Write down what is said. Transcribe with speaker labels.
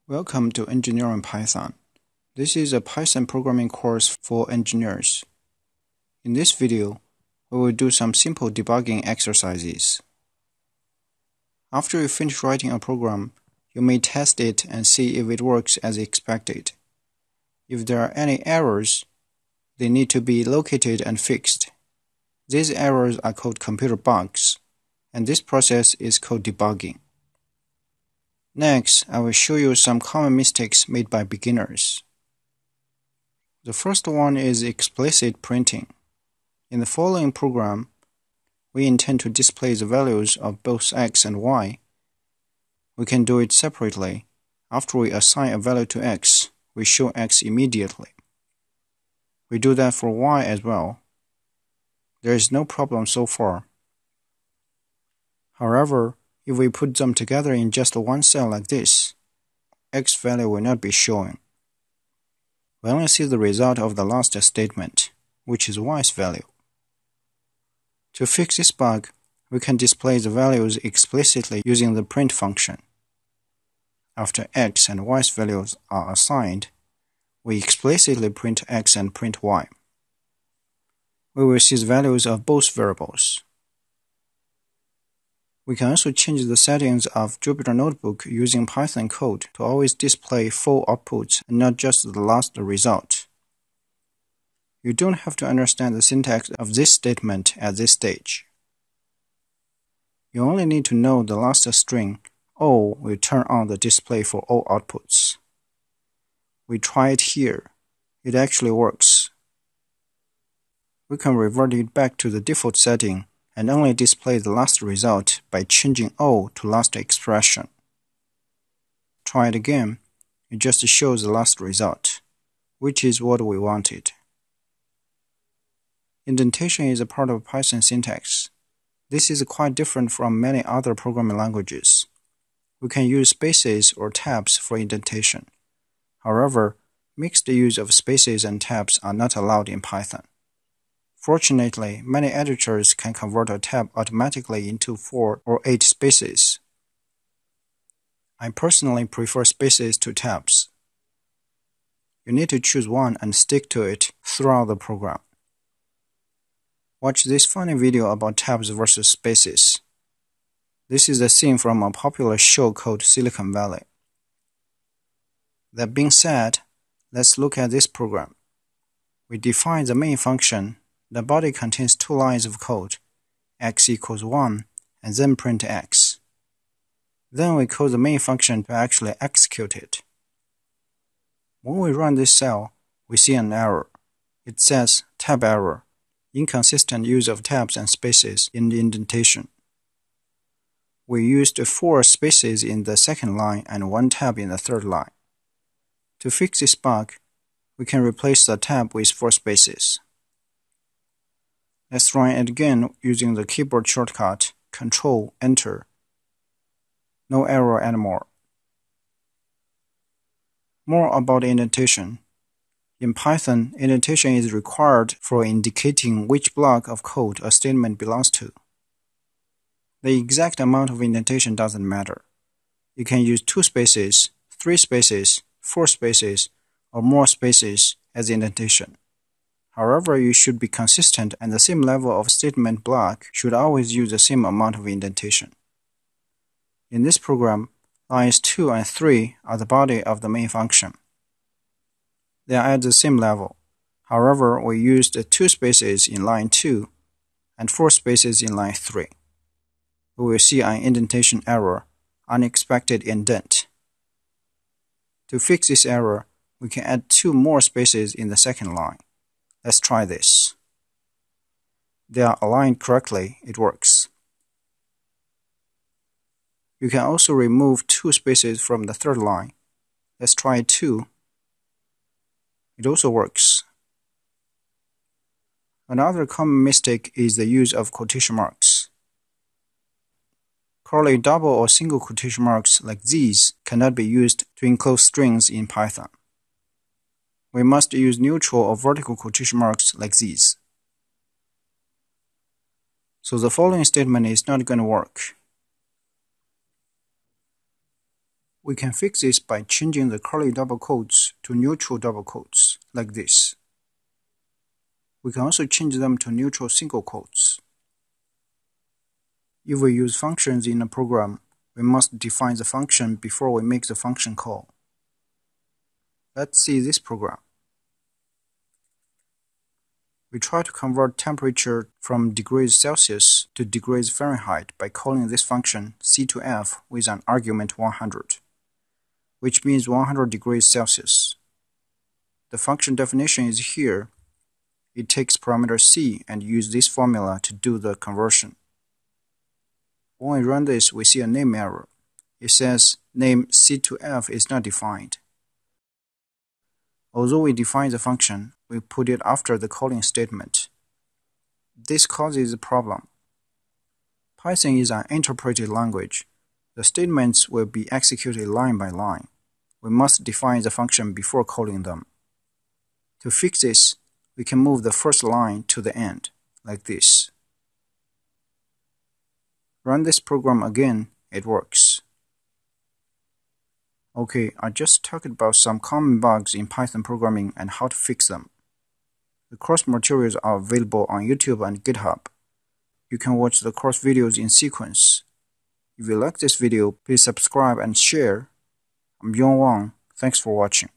Speaker 1: Welcome to Engineering Python. This is a Python programming course for engineers. In this video, we will do some simple debugging exercises. After you finish writing a program, you may test it and see if it works as expected. If there are any errors, they need to be located and fixed. These errors are called computer bugs, and this process is called debugging. Next, I will show you some common mistakes made by beginners. The first one is explicit printing. In the following program, we intend to display the values of both x and y. We can do it separately. After we assign a value to x, we show x immediately. We do that for y as well. There is no problem so far. However, if we put them together in just one cell like this, x value will not be shown. We only see the result of the last statement, which is y's value. To fix this bug, we can display the values explicitly using the print function. After x and y's values are assigned, we explicitly print x and print y. We will see the values of both variables. We can also change the settings of Jupyter Notebook using Python code to always display full outputs and not just the last result. You don't have to understand the syntax of this statement at this stage. You only need to know the last string O will turn on the display for all outputs. We try it here. It actually works. We can revert it back to the default setting and only display the last result by changing O to last expression. Try it again. It just shows the last result, which is what we wanted. Indentation is a part of Python syntax. This is quite different from many other programming languages. We can use spaces or tabs for indentation. However, mixed use of spaces and tabs are not allowed in Python. Fortunately, many editors can convert a tab automatically into 4 or 8 spaces. I personally prefer spaces to tabs. You need to choose one and stick to it throughout the program. Watch this funny video about tabs versus spaces. This is a scene from a popular show called Silicon Valley. That being said, let's look at this program. We define the main function. The body contains 2 lines of code, x equals 1, and then print x. Then we call the main function to actually execute it. When we run this cell, we see an error. It says tab error, inconsistent use of tabs and spaces in the indentation. We used 4 spaces in the second line and 1 tab in the third line. To fix this bug, we can replace the tab with 4 spaces. Let's run it again using the keyboard shortcut Ctrl Enter. No error anymore. More about indentation. In Python, indentation is required for indicating which block of code a statement belongs to. The exact amount of indentation doesn't matter. You can use 2 spaces, 3 spaces, 4 spaces, or more spaces as indentation. However, you should be consistent and the same level of statement block should always use the same amount of indentation. In this program, lines 2 and 3 are the body of the main function. They are at the same level. However, we used 2 spaces in line 2 and 4 spaces in line 3. We will see an indentation error, unexpected indent. To fix this error, we can add 2 more spaces in the second line. Let's try this. They are aligned correctly, it works. You can also remove 2 spaces from the third line. Let's try it too. It also works. Another common mistake is the use of quotation marks. Curly double or single quotation marks like these cannot be used to enclose strings in Python. We must use neutral or vertical quotation marks like these. So the following statement is not going to work. We can fix this by changing the curly double quotes to neutral double quotes, like this. We can also change them to neutral single quotes. If we use functions in a program, we must define the function before we make the function call. Let's see this program. We try to convert temperature from degrees Celsius to degrees Fahrenheit by calling this function C2F with an argument 100, which means 100 degrees Celsius. The function definition is here. It takes parameter C and uses this formula to do the conversion. When we run this, we see a name error. It says name C2F is not defined. Although we define the function, we put it after the calling statement. This causes a problem. Python is an interpreted language. The statements will be executed line by line. We must define the function before calling them. To fix this, we can move the first line to the end, like this. Run this program again, it works. Okay, I just talked about some common bugs in Python programming and how to fix them. The course materials are available on YouTube and GitHub. You can watch the course videos in sequence. If you like this video, please subscribe and share. I'm Wang. Thanks for watching.